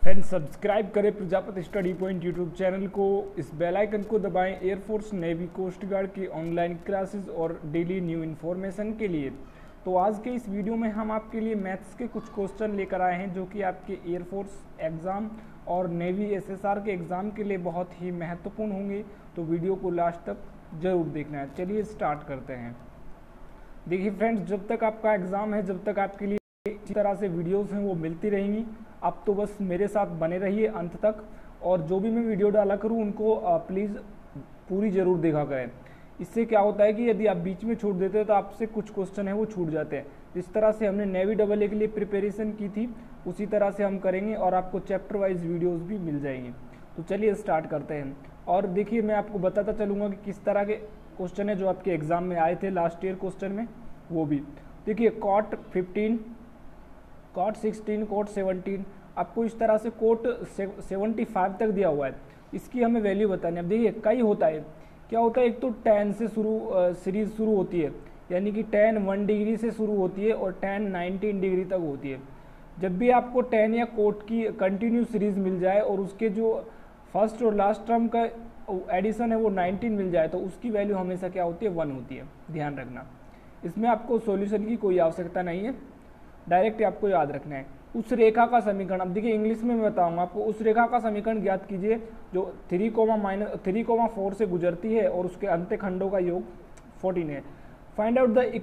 Friends, subscribe करें Prajapati study point YouTube channel को। इस बेल आइकन को दबाएं एयरफोर्स, नेवी, कोस्ट गार्ड की ऑनलाइन क्लासेस और डेली न्यू इन्फॉर्मेशन के लिए। तो आज के इस वीडियो में हम आपके लिए मैथ्स के कुछ क्वेश्चन लेकर आए हैं जो कि आपके एयरफोर्स एग्ज़ाम और नेवी एसएसआर के एग्ज़ाम के लिए बहुत ही महत्वपूर्ण होंगे। तो वीडियो को लास्ट तक ज़रूर देखना है। चलिए स्टार्ट करते हैं। देखिए फ्रेंड्स, जब तक आपका एग्ज़ाम है, जब तक आपके लिए इस तरह से वीडियोस हैं वो मिलती रहेंगी। आप तो बस मेरे साथ बने रहिए अंत तक, और जो भी मैं वीडियो डाला करूँ उनको प्लीज़ पूरी ज़रूर देखा करें। इससे क्या होता है कि यदि आप बीच में छोड़ देते हैं तो आपसे कुछ क्वेश्चन है वो छूट जाते हैं। जिस तरह से हमने नेवी डबल ए के लिए प्रिपरेशन की थी उसी तरह से हम करेंगे और आपको चैप्टर वाइज वीडियोज़ भी मिल जाएंगी। तो चलिए स्टार्ट करते हैं। और देखिए, मैं आपको बताता चलूँगा कि किस तरह के क्वेश्चन है जो आपके एग्जाम में आए थे लास्ट ईयर क्वेश्चन में, वो भी देखिए। कॉट 15, कॉट 16, कॉट 17, आपको इस तरह से कोट 75 तक दिया हुआ है। इसकी हमें वैल्यू बतानी है। अब देखिए, कई होता है, क्या होता है, एक तो tan से सीरीज शुरू होती है, यानी कि tan 1 डिग्री से शुरू होती है और tan 19 डिग्री तक होती है। जब भी आपको tan या कोट की कंटिन्यू सीरीज मिल जाए और उसके जो फर्स्ट और लास्ट टर्म का एडिशन है वो 19 मिल जाए तो उसकी वैल्यू हमेशा क्या होती है, 1 होती है। ध्यान रखना, इसमें आपको सॉल्यूशन की कोई आवश्यकता नहीं है, डायरेक्ट आपको याद रखना है। उस रेखा का समीकरण, अब देखिए इंग्लिश में मैं बताऊंगा आपको। उस रेखा का समीकरण ज्ञात कीजिए जो 3,4 से गुजरती है और उसके अंत्य खंडों का योग 14 है। Find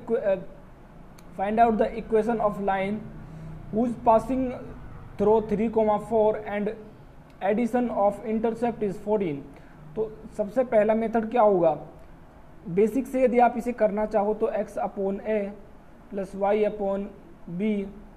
out the equation of line whose passing through 3,4 and addition of intercept is 14। तो सबसे पहला मेथड क्या होगा, बेसिक से यदि आप इसे करना चाहो तो x/a plus y/b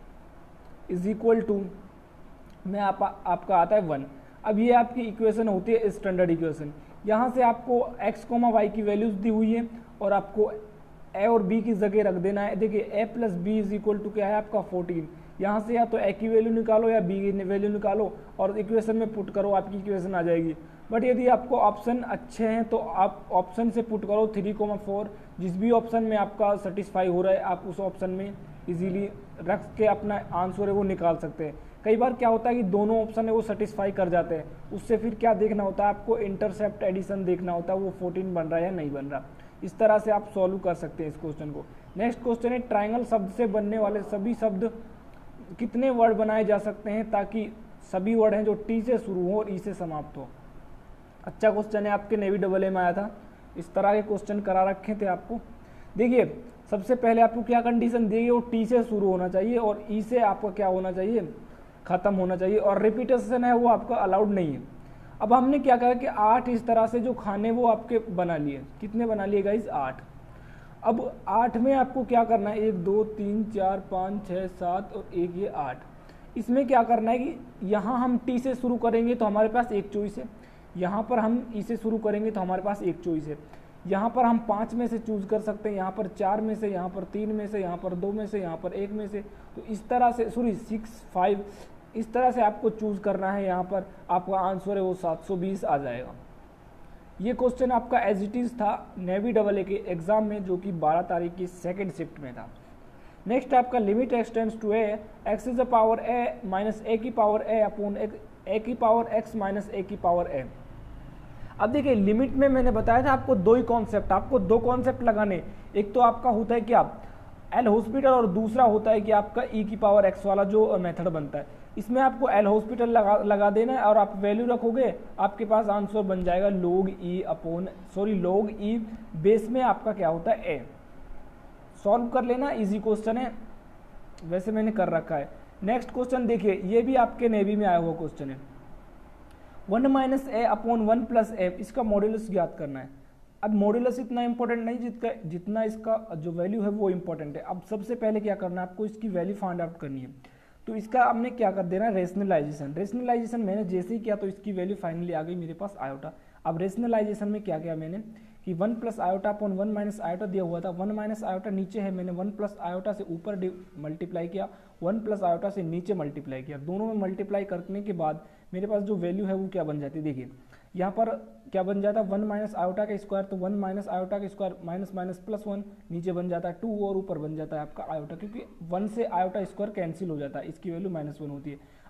is equal to में आपका आता है 1। अब ये आपकी इक्वेशन होती है स्टैंडर्ड इक्वेशन। यहाँ से आपको x, y की वैल्यूज दी हुई है और आपको a और b की जगह रख देना है। देखिए a plus B is equal to क्या है आपका 14। यहाँ से या तो a की वैल्यू निकालो या b की वैल्यू निकालो और इक्वेशन में पुट करो, आपकी इक्वेशन आ जाएगी। बट यदि आपको ऑप्शन अच्छे हैं तो आप ऑप्शन से पुट करो 3,4, जिस भी ऑप्शन में आपका सेटिस्फाई हो रहा है आप उस ऑप्शन में इजीली रख के अपना आंसर है वो निकाल सकते हैं। कई बार क्या होता है कि दोनों ऑप्शन है वो सेटिस्फाई कर जाते हैं, उससे फिर क्या देखना होता है आपको, इंटरसेप्ट एडिशन देखना होता है, वो 14 बन रहा है या नहीं बन रहा। इस तरह से आप सॉल्व कर सकते हैं इस क्वेश्चन को। नेक्स्ट क्वेश्चन है, ट्राइंगल शब्द से बनने वाले सभी शब्द कितने वर्ड बनाए जा सकते हैं ताकि सभी वर्ड हैं जो टी से शुरू हो और ई से समाप्त हो। अच्छा क्वेश्चन है, आपके नेवी डबल ए में आया था, इस तरह के क्वेश्चन करा रखे थे आपको। देखिए सबसे पहले आपको क्या कंडीशन दी है, वो टी से शुरू होना चाहिए और ई से आपका क्या होना चाहिए, खत्म होना चाहिए, और रिपीटेशन है वो आपका अलाउड नहीं है। अब हमने क्या करा कि 8 इस तरह से जो खाने वो आपके बना लिए। कितने बना लिए गाइस, 8। अब 8 में आपको क्या करना है, 1 2 3 4 5 6 7 और 1 ये 8। इसमें क्या करना है कि यहाँ हम टी से शुरू करेंगे तो हमारे पास एक चॉइस है, यहाँ पर हम ई से शुरू करेंगे तो हमारे पास एक चॉइस है। यहाँ पर हम 5 में से चूज कर सकते हैं, यहाँ पर 4 में से, यहाँ पर 3 में से, यहाँ पर 2 में से, यहाँ पर 1 में से। तो इस तरह से 6 5 इस तरह से आपको चूज करना है। यहाँ पर आपका आंसर है वो 720 आ जाएगा। ये क्वेश्चन आपका एज इट इज था नेवी डबल ए के एग्जाम में, जो कि 12 तारीख की सेकेंड शिफ्ट में था। नेक्स्ट आपका limit extends to A X is the power A minus A की पावर ए अपॉन ए की पावर एक्स माइनस ए की पावर ए। अब देखिए लिमिट में मैंने बताया था आपको दो कॉन्सेप्ट लगाने। एक तो आपका होता है क्या, एल हॉस्पिटल, और दूसरा होता है कि आपका ई की पावर एक्स वाला जो मेथड बनता है। इसमें आपको एल हॉस्पिटल लगा देना है और आप वैल्यू रखोगे, आपके पास आंसर बन जाएगा लॉग ई बेस में आपका क्या होता है ए। सॉल्व कर लेना, इजी क्वेश्चन है, वैसे मैंने कर रखा है। नेक्स्ट क्वेश्चन देखिए, ये भी आपके नेवी में आया हुआ क्वेश्चन है। 1 minus a upon 1 plus a, इसका मॉड्यूलस ज्ञात करना है। अब मॉड्यूलस इतना इंपॉर्टेंट नहीं जितना इसका जो वैल्यू है वो इंपॉर्टेंट है। अब सबसे पहले क्या करना है, आपको इसकी वैल्यू फाइंड आउट करनी है। तो इसका हमने क्या कर देना, रेशनलाइजेशन मैंने जैसे ही किया तो इसकी वैल्यू फाइनली आ गई मेरे पास आयोटा। अब रेशनलाइजेशन में क्या किया मैंने कि 1 plus iota upon 1 minus iota दिया हुआ था, 1 माइनस आयोटा नीचे है, मैंने 1 प्लस आयोटा से ऊपर मल्टीप्लाई किया, 1 प्लस आयोटा से नीचे मल्टीप्लाई किया। दोनों में मल्टीप्लाई करने के बाद मेरे पास जो वैल्यू है वो क्या बन जाती है, देखिए यहाँ पर क्या बन जाता है 1 माइनस आयोटा का स्क्वायर, तो 1 माइनस आयोटा का स्क्वायर माइनस माइनस प्लस 1, नीचे बन जाता है 2 और ऊपर बन जाता है आपका आयोटा, क्योंकि 1 से आयोटा स्क्वायर कैंसिल हो जाता है, इसकी वैल्यू -1 होती है।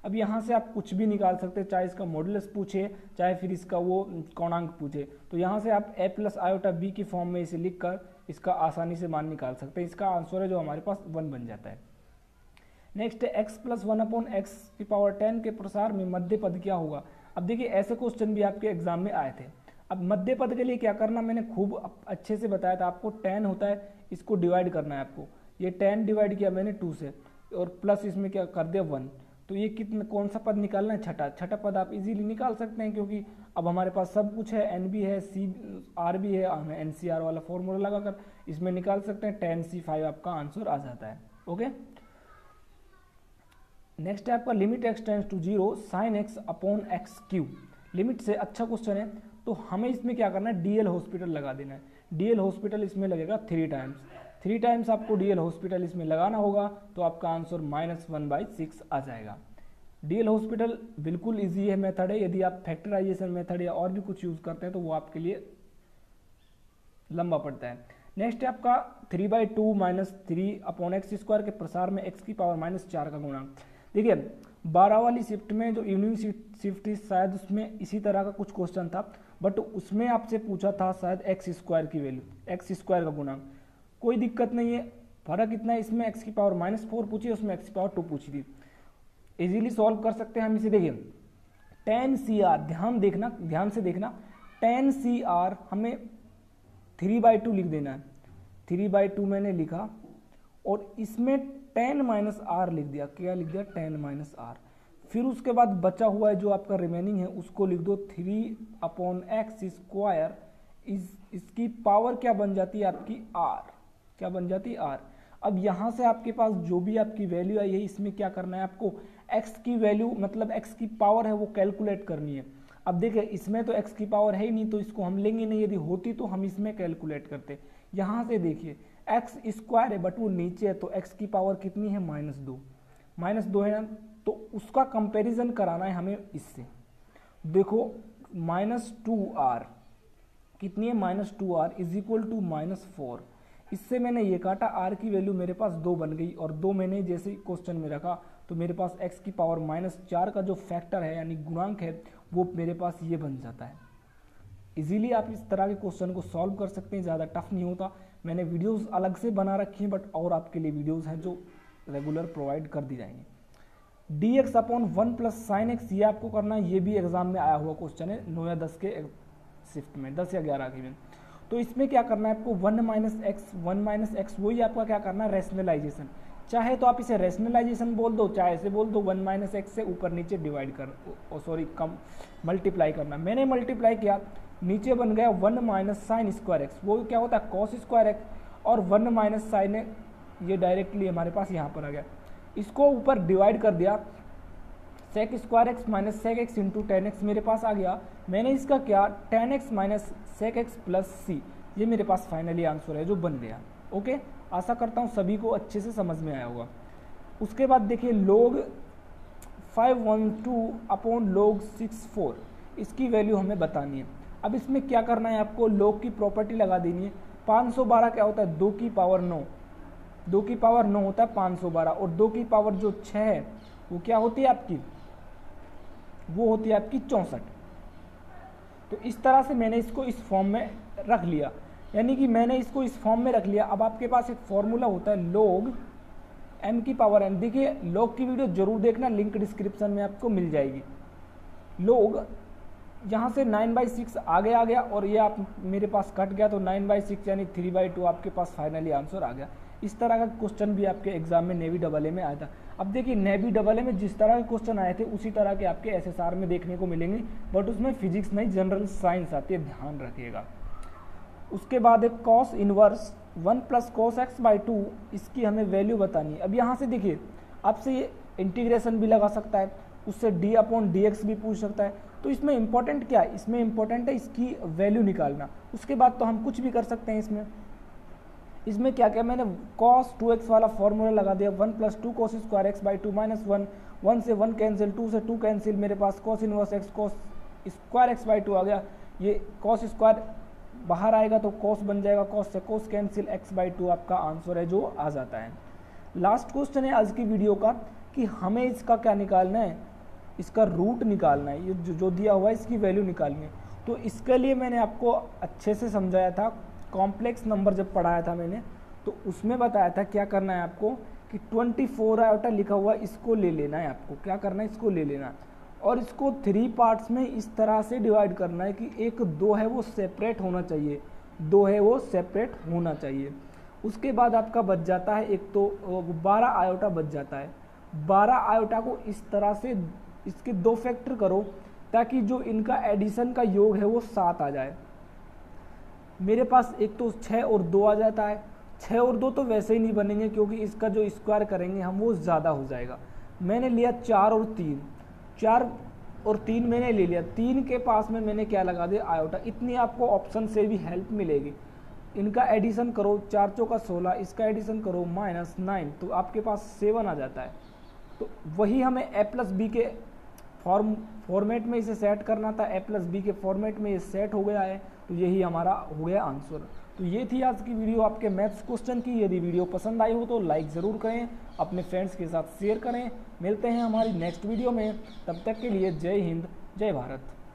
अब यहाँ से आप कुछ भी निकाल सकते हैं, चाहे इसका मॉडुलस पूछे चाहे फिर इसका वो कोणांक पूछे। तो यहाँ से आप a प्लस आयोटा b की फॉर्म में इसे लिख कर इसका आसानी से मान निकाल सकते हैं। इसका आंसर है जो हमारे पास 1 बन जाता है। नेक्स्ट है x प्लस 1/x की पावर 10 के प्रसार में मध्य पद क्या होगा। अब देखिए ऐसे क्वेश्चन भी आपके एग्जाम में आए थे। अब मध्य पद के लिए क्या करना, मैंने खूब अच्छे से बताया था आपको। 10 होता है, इसको डिवाइड करना है आपको। ये 10 डिवाइड किया मैंने 2 से और प्लस इसमें क्या कर दिया 1। तो ये कितना कौन सा पद निकालना है, छठा पद आप इजीली निकाल सकते हैं, क्योंकि अब हमारे पास सब कुछ है, एन भी है, सी आर भी है, हमें NCR वाला फॉर्मूला लगाकर इसमें निकाल सकते हैं। 10C5 आपका आंसर आ जाता है। ओके, नेक्स्ट है आपका limit x tends to 0 sin x upon x cube. Limit से अच्छा क्वेश्चन है, तो हमें इसमें क्या करना है, DL हॉस्पिटल लगा देना है। DL हॉस्पिटल इसमें लगेगा 3 टाइम्स आपको DL हॉस्पिटल इसमें लगाना होगा, तो आपका आंसर -1/6 आ जाएगा। DL हॉस्पिटल बिल्कुल इजी है मेथड है। यदि आप फैक्टराइजेशन मेथड या और भी कुछ यूज करते हैं तो वो आपके लिए लंबा पड़ता है। नेक्स्ट है आपका 3/2 - 3/x² के प्रसार में x की पावर -4 का गुणांक। देखिए 12 वाली शिफ्ट में जो इवनिंग शिफ्ट शायद उसमें इसी तरह का कुछ क्वेश्चन था, बट उसमें आपसे पूछा था शायद x² की वैल्यू, x² का गुणांक। कोई दिक्कत नहीं है, फर्क इतना है, इसमें x की पावर -4 पूछी, उसमें x की पावर 2 पूछी थी। इजीली सॉल्व कर सकते हैं हम इसे। देखिए 10CR, ध्यान से देखना, 10CR हमें 3/2 लिख देना है। 3/2 मैंने लिखा और इसमें 10 - r लिख दिया। क्या लिख दिया, 10 - r। फिर उसके बाद बचा हुआ है जो आपका रिमेनिंग है उसको लिख दो 3/x²। इसकी पावर क्या बन जाती है आपकी r, क्या बन जाती है r। अब यहाँ से आपके पास जो भी आपकी वैल्यू आई है, इसमें क्या करना है आपको, x की वैल्यू मतलब x की पावर है वो कैलकुलेट करनी है। अब देखिए इसमें तो x की पावर है ही नहीं, तो इसको हम लेंगे नहीं, यदि होती तो हम इसमें कैलकुलेट करते। यहाँ से देखिए x² है बट वो नीचे है, तो x की पावर कितनी है, -2 है ना। तो उसका कंपैरिजन कराना है हमें इससे। देखो -2r कितनी है, -2r = -4। इससे मैंने ये काटा, r की वैल्यू मेरे पास 2 बन गई और 2 मैंने जैसे क्वेश्चन में रखा तो मेरे पास x की पावर -4 का जो फैक्टर है यानी गुणांक है वो मेरे पास ये बन जाता है। इजीली आप इस तरह के क्वेश्चन को सॉल्व कर सकते हैं, ज़्यादा टफ नहीं होता। मैंने वीडियोस अलग से बना रखी हैं, बट और आपके लिए वीडियोस हैं जो रेगुलर प्रोवाइड कर दी जाएंगे। dx/1 + sin x, ये आपको करना है, ये भी एग्जाम में आया हुआ क्वेश्चन है 9 या 10 के शिफ्ट में, 10 या 11 की में। तो इसमें क्या करना है आपको, 1 - x वही आपका क्या करना है, रेशनलाइजेशन। चाहे तो आप इसे रेशनलाइजेशन बोल दो, चाहे इसे बोल दो 1 - x से ऊपर नीचे डिवाइड कर मल्टीप्लाई करना। मैंने मल्टीप्लाई किया, नीचे बन गया 1 - sin²x, वो क्या होता है cos²x, और 1 - sin ये डायरेक्टली हमारे पास यहाँ पर आ गया। इसको ऊपर डिवाइड कर दिया, sec² - sec x × 10x मेरे पास आ गया। मैंने इसका क्या 10x - sec x + c, ये मेरे पास फाइनली आंसर है जो बन गया। ओके, आशा करता हूँ सभी को अच्छे से समझ में आया होगा। उसके बाद देखिए log 512 log 64, इसकी वैल्यू हमें बतानी है। अब इसमें क्या करना है आपको, log की प्रॉपर्टी लगा देनी है। 512 क्या होता है, 2 की पावर 9, 2 की पावर 9 होता है 512, और 2 की पावर जो 6 है वो क्या होती है आपकी, वो होती है आपकी 64। तो इस तरह से मैंने इसको इस फॉर्म में रख लिया, यानी कि मैंने इसको इस फॉर्म में रख लिया। अब आपके पास एक फॉर्मूला होता है log m की पावर n। देखिए log की वीडियो जरूर देखना, लिंक डिस्क्रिप्शन में आपको मिल जाएगी। log यहाँ से 9/6 आगे आ गया और ये आप मेरे पास कट गया, तो 9/6 यानी 3/2 आपके पास फाइनली आंसर आ गया। इस तरह का क्वेश्चन भी आपके एग्जाम में नेवी AA में आया था। अब देखिए नेवी AA में जिस तरह के क्वेश्चन आए थे उसी तरह के आपके SSR में देखने को मिलेंगे, बट उसमें फिजिक्स नहीं जनरल साइंस आती है, ध्यान रखिएगा। उसके बाद एक cos इनवर्स 1 + cos x/2, इसकी हमें वैल्यू बतानी है। अब यहाँ से देखिए आपसे ये इंटीग्रेशन भी लगा सकता है, उससे d/dx भी पूछ सकता है। तो इसमें इंपॉर्टेंट क्या है, इसमें इंपॉर्टेंट है इसकी वैल्यू निकालना। उसके बाद तो हम कुछ भी कर सकते हैं। इसमें क्या क्या मैंने cos 2x वाला फॉर्मूला लगा दिया, 1 + 2 cos² x/2 -1, 1 से 1 कैंसिल, 2 से 2 कैंसिल, मेरे पास cos inverse x cos² x/2 आ गया। ये cos² बाहर आएगा तो cos बन जाएगा, cos से cos कैंसिल, x/2 आपका आंसर है जो आ जाता है। लास्ट क्वेश्चन है आज की वीडियो का कि हमें इसका क्या निकालना है, इसका रूट निकालना है, ये जो दिया हुआ है इसकी वैल्यू निकालनी है। तो इसके लिए मैंने आपको अच्छे से समझाया था, कॉम्प्लेक्स नंबर जब पढ़ाया था मैंने तो उसमें बताया था क्या करना है आपको कि 24 आयोटा लिखा हुआ इसको ले लेना है, आपको क्या करना है इसको ले लेना है और इसको 3 पार्ट्स में इस तरह से डिवाइड करना है कि एक 2 है वो सेपरेट होना चाहिए, 2 है वो सेपरेट होना चाहिए। उसके बाद आपका बच जाता है एक तो 12 आयोटा बच जाता है। 12 आयोटा को इस तरह से इसके 2 फैक्टर करो ताकि जो इनका एडिशन का योग है वो 7 आ जाए। मेरे पास एक तो 6 और 2 आ जाता है, 6 और 2 तो वैसे ही नहीं बनेंगे क्योंकि इसका जो स्क्वायर करेंगे हम वो ज़्यादा हो जाएगा। मैंने लिया 4 और 3, 4 और 3 मैंने ले लिया, 3 के पास में मैंने क्या लगा दिया आयोटा। इतनी आपको ऑप्शन से भी हेल्प मिलेगी। इनका एडिशन करो, 4 चौका 16, इसका एडिशन करो -9 तो आपके पास 7 आ जाता है। तो वही हमें a+b के फॉर्मेट में इसे सेट करना था, a+b के फॉर्मेट में ये सेट हो गया है। तो यही हमारा हो गया आंसर। तो ये थी आज की वीडियो आपके मैथ्स क्वेश्चन की। यदि वीडियो पसंद आई हो तो लाइक ज़रूर करें, अपने फ्रेंड्स के साथ शेयर करें। मिलते हैं हमारी नेक्स्ट वीडियो में, तब तक के लिए जय हिंद जय भारत।